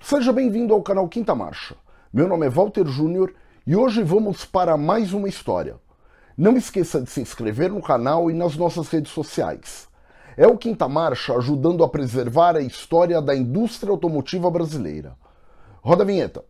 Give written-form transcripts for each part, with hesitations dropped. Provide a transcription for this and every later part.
Seja bem-vindo ao canal Quinta Marcha. Meu nome é Walter Júnior e hoje vamos para mais uma história. Não esqueça de se inscrever no canal e nas nossas redes sociais. É o Quinta Marcha ajudando a preservar a história da indústria automotiva brasileira. Roda a vinheta.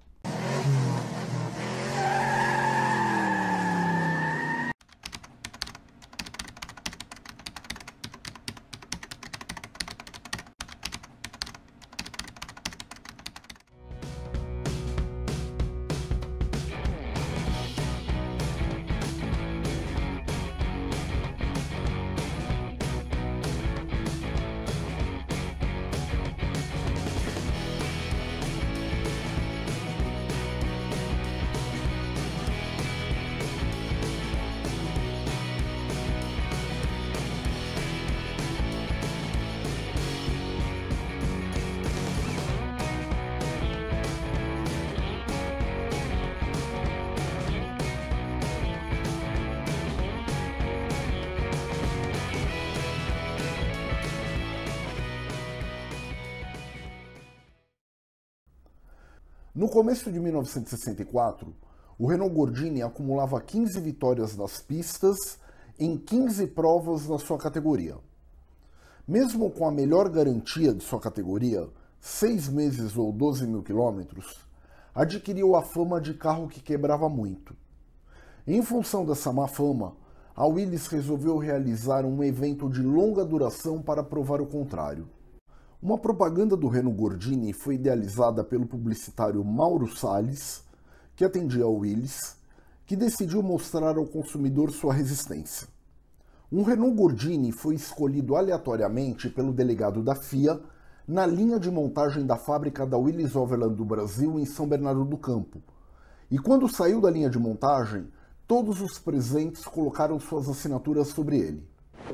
No começo de 1964, o Renault Gordini acumulava 15 vitórias nas pistas em 15 provas na sua categoria. Mesmo com a melhor garantia de sua categoria, 6 meses ou 12 mil quilômetros, adquiriu a fama de carro que quebrava muito. Em função dessa má fama, a Willys resolveu realizar um evento de longa duração para provar o contrário. Uma propaganda do Renault Gordini foi idealizada pelo publicitário Mauro Salles, que atendia ao Willys, que decidiu mostrar ao consumidor sua resistência. Um Renault Gordini foi escolhido aleatoriamente pelo delegado da FIA na linha de montagem da fábrica da Willys Overland do Brasil em São Bernardo do Campo. E quando saiu da linha de montagem, todos os presentes colocaram suas assinaturas sobre ele.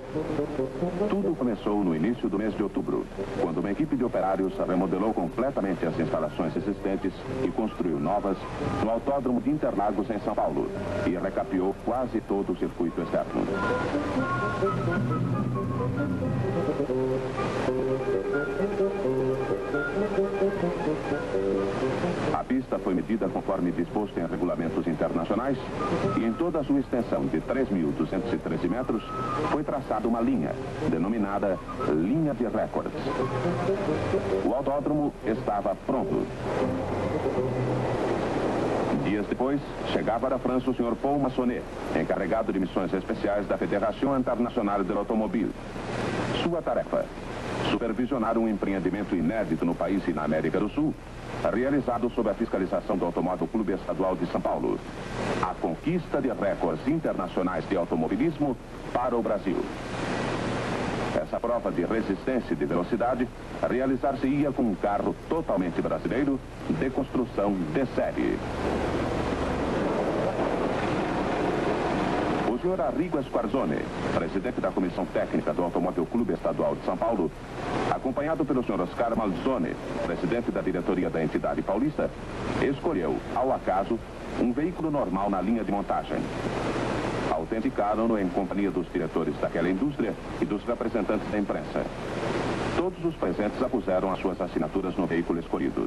Tudo começou no início do mês de outubro, quando uma equipe de operários remodelou completamente as instalações existentes e construiu novas no Autódromo de Interlagos, em São Paulo, e recapeou quase todo o circuito externo. A pista foi medida conforme disposto em regulamentos internacionais e em toda a sua extensão de 3.213 metros foi traçada uma linha, denominada Linha de Records. O autódromo estava pronto. Dias depois, chegava da França o Sr. Paul Massonet, encarregado de missões especiais da Fédération Internationale de l'Automobile. Sua tarefa: supervisionar um empreendimento inédito no país e na América do Sul, realizado sob a fiscalização do Automóvel Clube Estadual de São Paulo. A conquista de recordes internacionais de automobilismo para o Brasil. Essa prova de resistência e de velocidade realizar-se-ia com um carro totalmente brasileiro, de construção de série. O Sr. Arrigo Squarzone, presidente da Comissão Técnica do Automóvel Clube Estadual de São Paulo, acompanhado pelo Sr. Oscar Malzone, presidente da diretoria da entidade paulista, escolheu, ao acaso, um veículo normal na linha de montagem. Autenticaram-no em companhia dos diretores daquela indústria e dos representantes da imprensa. Todos os presentes apuseram as suas assinaturas no veículo escolhido.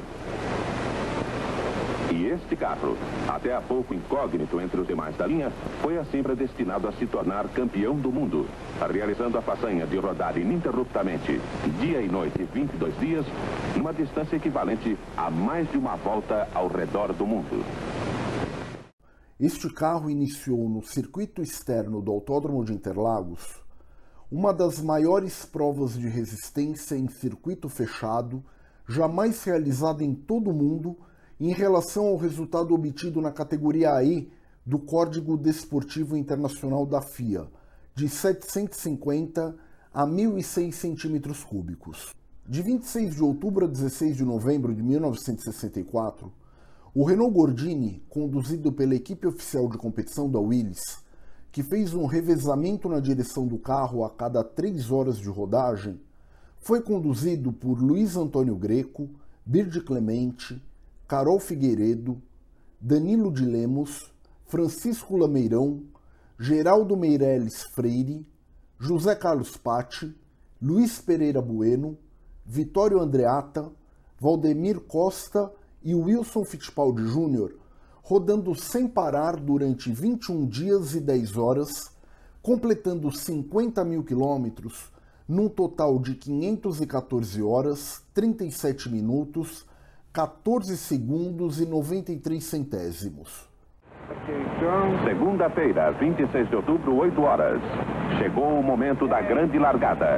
E este carro, até há pouco incógnito entre os demais da linha, foi assim predestinado a se tornar campeão do mundo, realizando a façanha de rodar ininterruptamente, dia e noite, 22 dias, numa distância equivalente a mais de uma volta ao redor do mundo. Este carro iniciou no circuito externo do Autódromo de Interlagos uma das maiores provas de resistência em circuito fechado jamais realizada em todo o mundo em relação ao resultado obtido na categoria AE do Código Desportivo Internacional da FIA, de 750 a 1.006 centímetros cúbicos. De 26 de outubro a 16 de novembro de 1964, o Renault Gordini, conduzido pela equipe oficial de competição da Willys, que fez um revezamento na direção do carro a cada 3 horas de rodagem, foi conduzido por Luiz Antônio Greco, Bird Clemente, Carol Figueiredo, Danilo de Lemos, Francisco Lameirão, Geraldo Meireles Freire, José Carlos Patti, Luiz Pereira Bueno, Vitório Andreatta, Valdemir Costa e Wilson Fittipaldi Jr., rodando sem parar durante 21 dias e 10 horas, completando 50 mil quilômetros, num total de 514 horas, 37 minutos, 14 segundos e 93 centésimos. Segunda-feira, 26 de outubro, 8 horas. Chegou o momento da grande largada.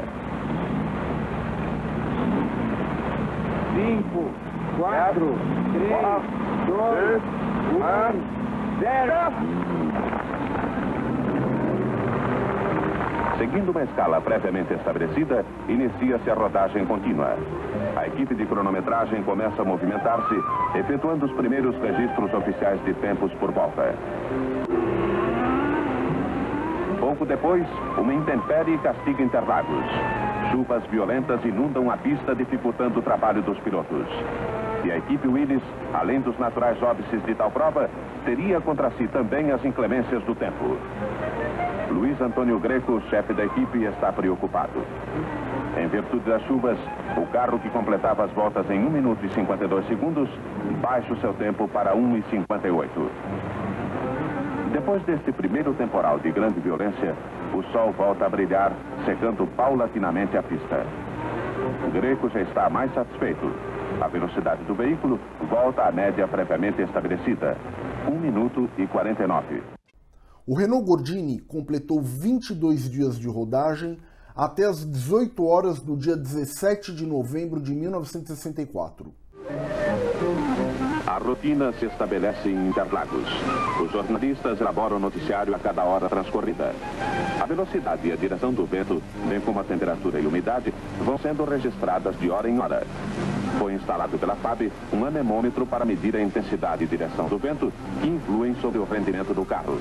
5, 4, 3, 2, 1, 0. Seguindo uma escala previamente estabelecida, inicia-se a rodagem contínua. A equipe de cronometragem começa a movimentar-se, efetuando os primeiros registros oficiais de tempos por volta. Pouco depois, uma intempérie castiga Interlagos. Chuvas violentas inundam a pista, dificultando o trabalho dos pilotos. E a equipe Willis, além dos naturais óbices de tal prova, teria contra si também as inclemências do tempo. Luiz Antônio Greco, chefe da equipe, está preocupado. Em virtude das chuvas, o carro que completava as voltas em 1 minuto e 52 segundos baixa o seu tempo para 1 e 58. Depois deste primeiro temporal de grande violência, o sol volta a brilhar, secando paulatinamente a pista. Greco já está mais satisfeito. A velocidade do veículo volta à média previamente estabelecida, 1 minuto e 49. O Renault Gordini completou 22 dias de rodagem até as 18 horas do dia 17 de novembro de 1964. A rotina se estabelece em Interlagos. Os jornalistas elaboram o noticiário a cada hora transcorrida. A velocidade e a direção do vento, bem como a temperatura e umidade, vão sendo registradas de hora em hora. Foi instalado pela FAB um anemômetro para medir a intensidade e direção do vento, que influem sobre o rendimento do carro.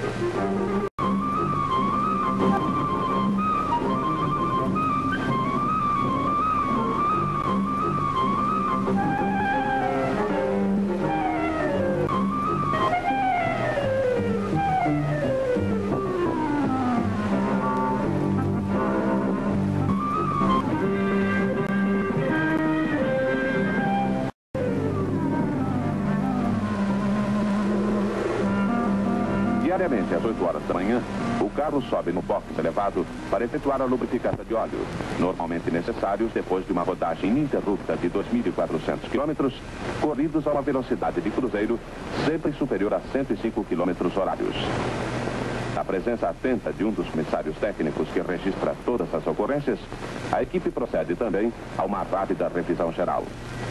Diariamente, às 8 horas da manhã, o carro sobe no box elevado para efetuar a lubrificação de óleo, normalmente necessários depois de uma rodagem ininterrupta de 2.400 km, corridos a uma velocidade de cruzeiro sempre superior a 105 km horários. Na presença atenta de um dos comissários técnicos que registra todas as ocorrências, a equipe procede também a uma rápida revisão geral.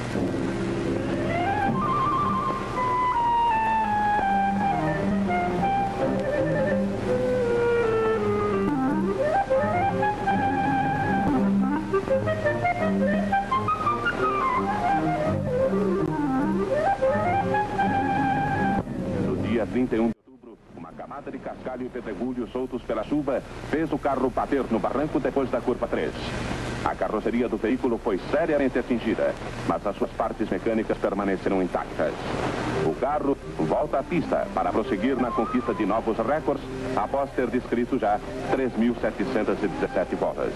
No dia 31 de outubro, uma camada de cascalho e pedregulho soltos pela chuva fez o carro bater no barranco depois da curva 3. A carroceria do veículo foi seriamente atingida, mas as suas partes mecânicas permaneceram intactas. O carro volta à pista para prosseguir na conquista de novos recordes após ter descrito já 3.717 voltas.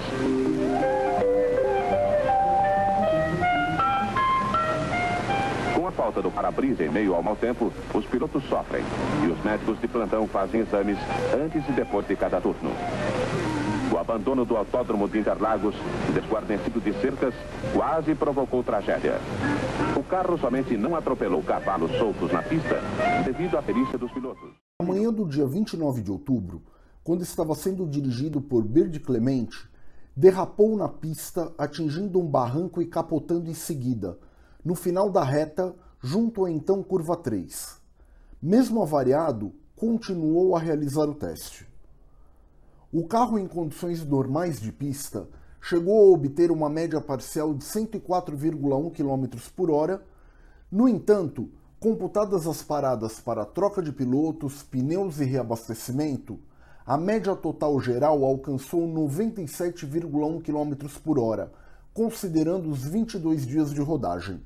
Com a falta do para-brisa em meio ao mau tempo, os pilotos sofrem e os médicos de plantão fazem exames antes e depois de cada turno. O abandono do autódromo de Interlagos, desguarnecido de cercas, quase provocou tragédia. O carro somente não atropelou cavalos soltos na pista devido à perícia dos pilotos. Na manhã do dia 29 de outubro, quando estava sendo dirigido por Bird Clemente, derrapou na pista, atingindo um barranco e capotando em seguida, no final da reta, junto à então curva 3. Mesmo avariado, continuou a realizar o teste. O carro em condições normais de pista chegou a obter uma média parcial de 104,1 km por hora. No entanto, computadas as paradas para troca de pilotos, pneus e reabastecimento, a média total geral alcançou 97,1 km por hora, considerando os 22 dias de rodagem.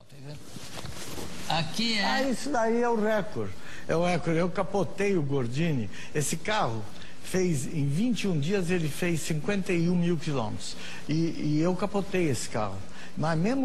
Aqui é... isso daí é o recorde. É o recorde. Eu capotei o Gordini. Esse carro fez, em 21 dias, ele fez 51 mil quilômetros. E eu capotei esse carro. Mas mesmo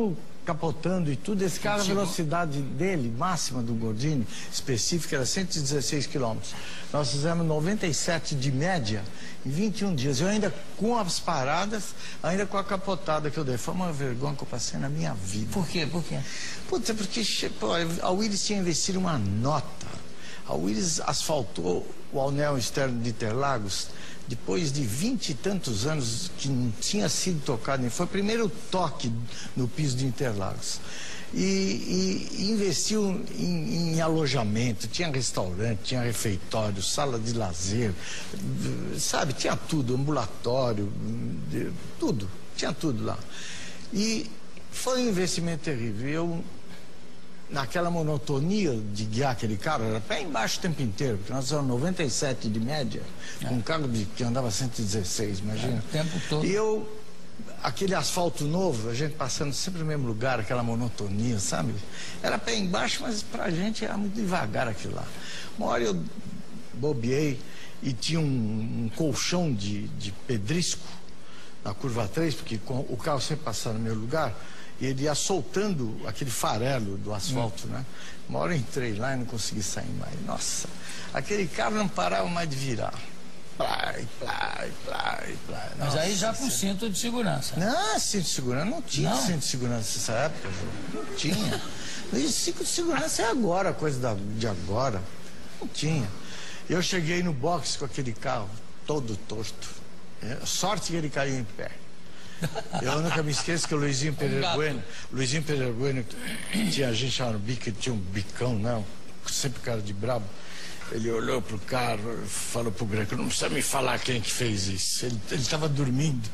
capotando e tudo. Esse cara, a velocidade dele, máxima do Gordini, específica, era 116 km. Nós fizemos 97 de média em 21 dias. Eu ainda com as paradas, ainda com a capotada que eu dei. Foi uma vergonha que eu passei na minha vida. Por quê? Por quê? Puta, porque pô, a Willis tinha investido uma nota. A Willis asfaltou o anel externo de Interlagos depois de 20 e tantos anos que não tinha sido tocado. Foi o primeiro toque no piso de Interlagos. E investiu em alojamento, tinha restaurante, tinha refeitório, sala de lazer, sabe, tinha tudo, ambulatório, tudo, tinha tudo lá. E foi um investimento terrível. Eu, naquela monotonia de guiar aquele carro, era pé embaixo o tempo inteiro, porque nós éramos 97 de média, com um carro que andava 116, imagina. O tempo todo. E eu, aquele asfalto novo, a gente passando sempre no mesmo lugar, aquela monotonia, sabe? Era pé embaixo, mas pra gente era muito devagar aquilo lá. Uma hora eu bobeei e tinha um colchão de pedrisco na curva 3, porque o carro sempre passava no meu lugar, e ele ia soltando aquele farelo do asfalto, né? Uma hora eu entrei lá e não consegui sair mais. Nossa, aquele carro não parava mais de virar. Plai, plai, plai, plai. Mas aí já com cinto de segurança. Não, cinto de segurança. Não tinha cinto de segurança nessa época, João. Não tinha. E cinto de segurança é agora, coisa de agora. Não tinha. Eu cheguei no box com aquele carro todo torto. Sorte que ele caiu em pé. Eu nunca me esqueço que o Luizinho Pereira Bueno, tinha gente chamada Bico, ele tinha um bicão, não, sempre cara de brabo. Ele olhou pro carro, falou pro Greco, não precisa me falar quem que fez isso. Ele estava dormindo.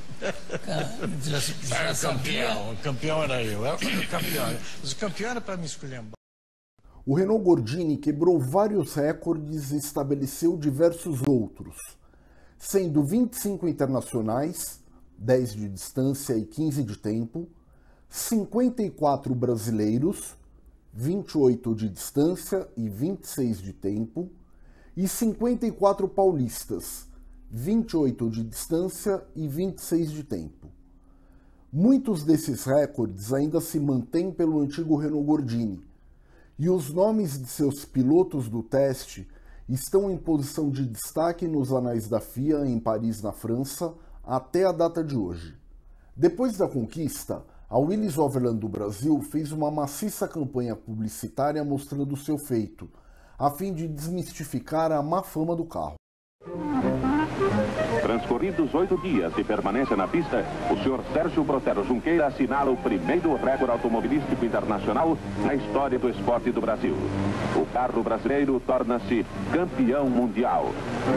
O campeão era eu, era o campeão. Mas o campeão era para me esculhambar. O Renault Gordini quebrou vários recordes e estabeleceu diversos outros, sendo 25 internacionais, 10 de distância e 15 de tempo, 54 brasileiros, 28 de distância e 26 de tempo, e 54 paulistas, 28 de distância e 26 de tempo. Muitos desses recordes ainda se mantêm pelo antigo Renault Gordini, e os nomes de seus pilotos do teste estão em posição de destaque nos anais da FIA em Paris, na França, até a data de hoje. Depois da conquista, a Willys Overland do Brasil fez uma maciça campanha publicitária mostrando seu feito, a fim de desmistificar a má fama do carro. Transcorridos 8 dias de permanência na pista, o senhor Sérgio Brotero Junqueira assinala o primeiro recorde automobilístico internacional na história do esporte do Brasil. O carro brasileiro torna-se campeão mundial.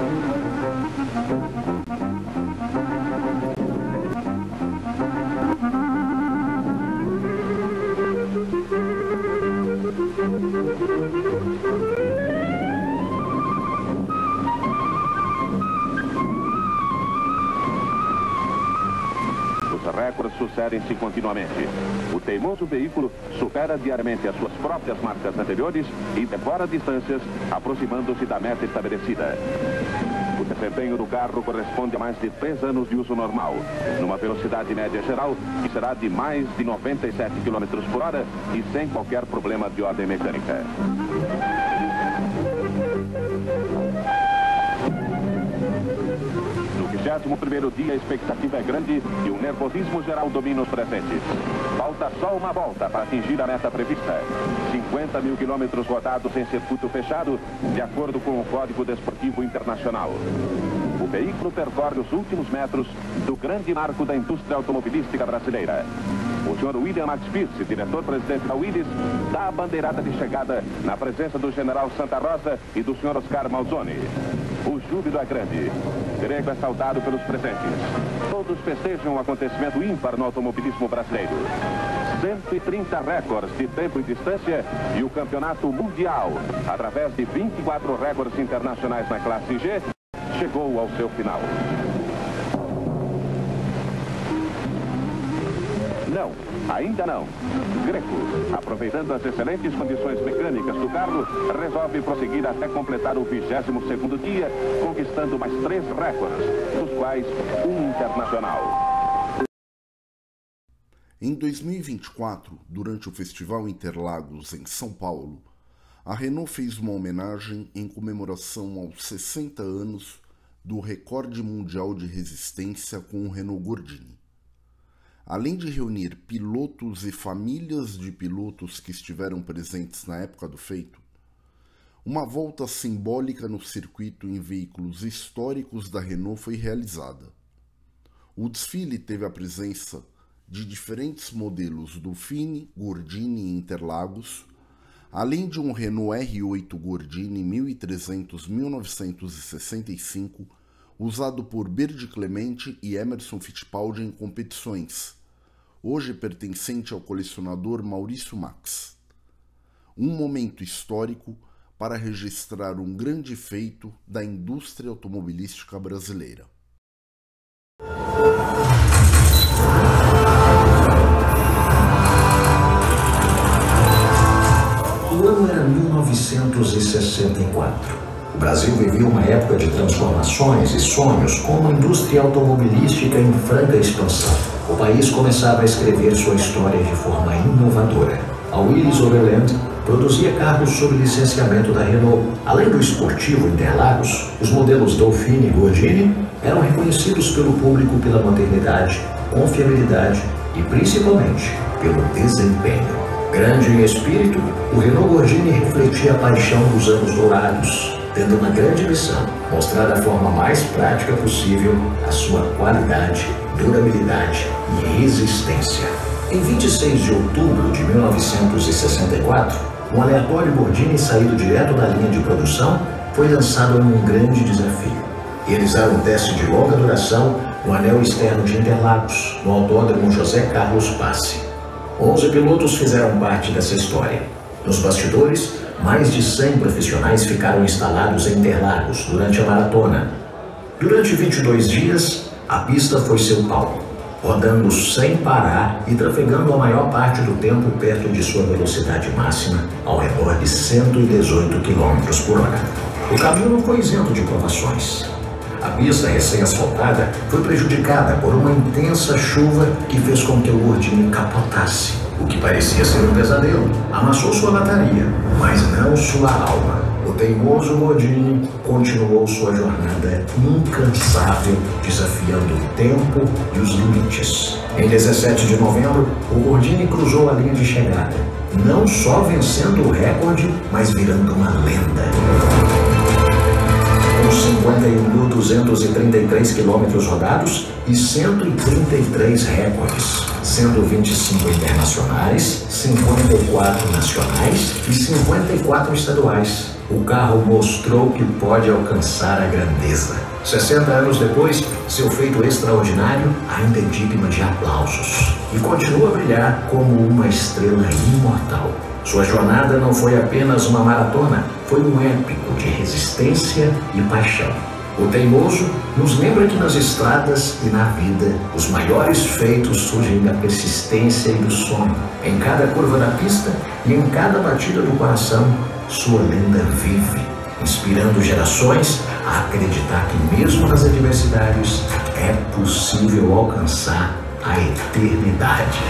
Os recordes sucedem-se continuamente. O teimoso veículo supera diariamente as suas próprias marcas anteriores e devora distâncias, aproximando-se da meta estabelecida. O desempenho do carro corresponde a mais de 3 anos de uso normal, numa velocidade média geral que será de mais de 97 km por hora e sem qualquer problema de ordem mecânica. No 21º dia, a expectativa é grande e o nervosismo geral domina os presentes. Falta só uma volta para atingir a meta prevista. 50 mil quilômetros rodados em circuito fechado, de acordo com o Código Desportivo Internacional. O veículo percorre os últimos metros do grande marco da indústria automobilística brasileira. O senhor William Max Pierce, diretor-presidente da Willys, dá a bandeirada de chegada na presença do general Santa Rosa e do senhor Oscar Malzoni. O júbilo é grande. Grego é saudado pelos presentes. Todos festejam um acontecimento ímpar no automobilismo brasileiro. 130 recordes de tempo e distância e o campeonato mundial, através de 24 recordes internacionais na classe G, chegou ao seu final. Não, ainda não. Greco, aproveitando as excelentes condições mecânicas do carro, resolve prosseguir até completar o 22º dia, conquistando mais 3 recordes, dos quais um internacional. Em 2024, durante o Festival Interlagos em São Paulo, a Renault fez uma homenagem em comemoração aos 60 anos do recorde mundial de resistência com o Renault Gordini. Além de reunir pilotos e famílias de pilotos que estiveram presentes na época do feito, uma volta simbólica no circuito em veículos históricos da Renault foi realizada. O desfile teve a presença de diferentes modelos do Fini, Gordini e Interlagos, além de um Renault R8 Gordini 1300-1965, usado por Bird Clemente e Emerson Fittipaldi em competições, hoje pertencente ao colecionador Maurício Max. Um momento histórico para registrar um grande feito da indústria automobilística brasileira. O ano era 1964. O Brasil vivia uma época de transformações e sonhos com uma indústria automobilística em franca expansão. O país começava a escrever sua história de forma inovadora. A Willys Overland produzia carros sob licenciamento da Renault. Além do esportivo Interlagos, os modelos Dolphine e Gordini eram reconhecidos pelo público pela modernidade, confiabilidade e, principalmente, pelo desempenho. Grande em espírito, o Renault Gordini refletia a paixão dos anos dourados, tendo uma grande missão: mostrar da forma mais prática possível a sua qualidade, durabilidade e resistência. Em 26 de outubro de 1964, um aleatório Gordini saído direto da linha de produção foi lançado em um grande desafio: realizar um teste de longa duração no anel externo de Interlagos, no Autódromo José Carlos Passe. 11 pilotos fizeram parte dessa história. Nos bastidores, mais de 100 profissionais ficaram instalados em Interlagos durante a maratona. Durante 22 dias, a pista foi seu palco, rodando sem parar e trafegando a maior parte do tempo perto de sua velocidade máxima, ao redor de 118 km por hora. O caminho não foi isento de provações. A pista recém-asfaltada foi prejudicada por uma intensa chuva que fez com que o Gordini capotasse. O que parecia ser um pesadelo amassou sua lataria, mas não sua alma. O teimoso Gordini continuou sua jornada incansável, desafiando o tempo e os limites. Em 17 de novembro, o Gordini cruzou a linha de chegada, não só vencendo o recorde, mas virando uma lenda. Com 51.233 quilômetros rodados e 133 recordes, sendo 25 internacionais, 54 nacionais e 54 estaduais. O carro mostrou que pode alcançar a grandeza. 60 anos depois, seu feito extraordinário ainda é digno de aplausos e continua a brilhar como uma estrela imortal. Sua jornada não foi apenas uma maratona, foi um épico de resistência e paixão. O teimoso nos lembra que nas estradas e na vida, os maiores feitos surgem da persistência e do sonho. Em cada curva da pista e em cada batida do coração, sua lenda vive, inspirando gerações a acreditar que mesmo nas adversidades é possível alcançar a eternidade.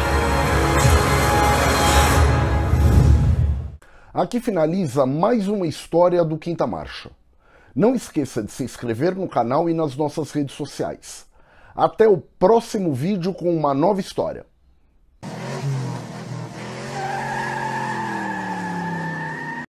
Aqui finaliza mais uma história do Quinta Marcha. Não esqueça de se inscrever no canal e nas nossas redes sociais. Até o próximo vídeo com uma nova história.